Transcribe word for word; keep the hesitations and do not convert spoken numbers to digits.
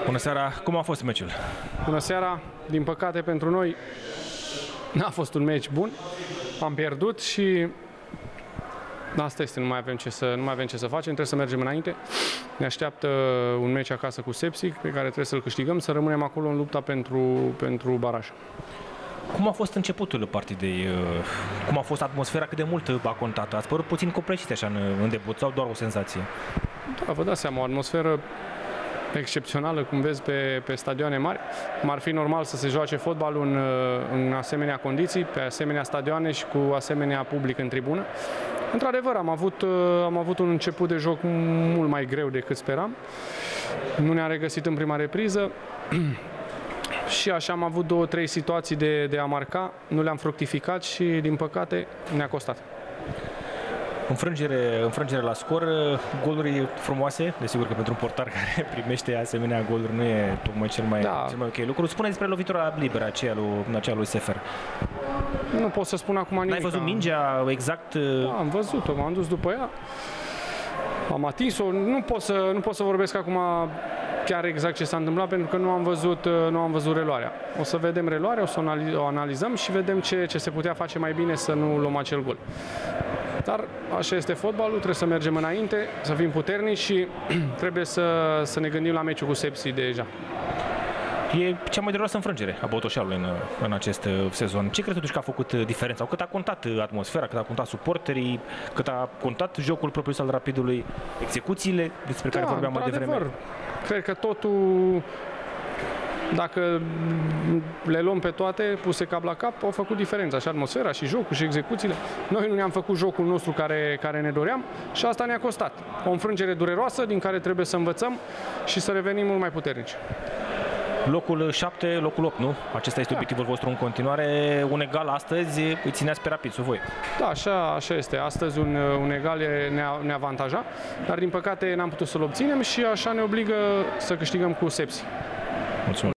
Bună seara, cum a fost meciul? Bună seara, din păcate pentru noi n-a fost un meci bun, am pierdut și asta este, nu mai avem ce să, nu mai avem ce să facem, trebuie să mergem înainte. Ne așteaptă un meci acasă cu Sepsi, pe care trebuie să-l câștigăm, să rămânem acolo în lupta pentru, pentru baraj. Cum a fost începutul partidei? Cum a fost atmosfera? Cât de mult a contat? Ați părut puțin copleșiți așa în, în debut sau doar o senzație? Da, vă dați seama, o atmosferă excepțională, cum vezi pe, pe stadioane mari. Cum ar fi normal să se joace fotbalul în, în asemenea condiții, pe asemenea stadioane și cu asemenea public în tribună. Într-adevăr, am avut, am avut un început de joc mult mai greu decât speram. Nu ne-am regăsit în prima repriză. Și așa am avut două, trei situații de, de a marca, nu le-am fructificat și, din păcate, ne-a costat. Înfrângere, înfrângere la scor, goluri frumoase, desigur că pentru un portar care primește asemenea goluri nu e tocmai cel mai, da. cel mai ok lucru. Spune despre lovitura liberă aceea lui, aceea lui Sefer. Nu pot să spun acum nimic. N-ai văzut mingea exact? Da, am văzut-o, m-am dus după ea, am atins-o, nu pot să, nu pot să vorbesc acum chiar exact ce s-a întâmplat, pentru că nu am văzut, nu am văzut reluarea. O să vedem reluarea, o să o analizăm și vedem ce, ce se putea face mai bine să nu luăm acel gol. Dar așa este fotbalul, trebuie să mergem înainte, să fim puternici și trebuie să, să ne gândim la meciul cu Sepsi deja. E cea mai dureroasă înfrângere a Botoșanului în, în acest sezon. Ce crezi totuși că a făcut diferența? Cât a contat atmosfera, cât a contat suporterii, cât a contat jocul propriu al Rapidului, execuțiile despre care da, vorbeam mai devreme? Cred că totul, dacă le luăm pe toate, puse cap la cap, au făcut diferența. Și atmosfera, și jocul, și execuțiile. Noi nu ne-am făcut jocul nostru care, care ne doream și asta ne-a costat. O înfrângere dureroasă din care trebuie să învățăm și să revenim mult mai puternici. Locul șapte, locul opt, nu? Acesta este da. obiectivul vostru în continuare. Un egal astăzi îi țineați pe Rapid sub voi. Da, așa, așa este. Astăzi un, un egal ne-a ne avantaja, dar din păcate n-am putut să-l obținem și așa ne obligă să câștigăm cu Sepsi. Mulțumesc.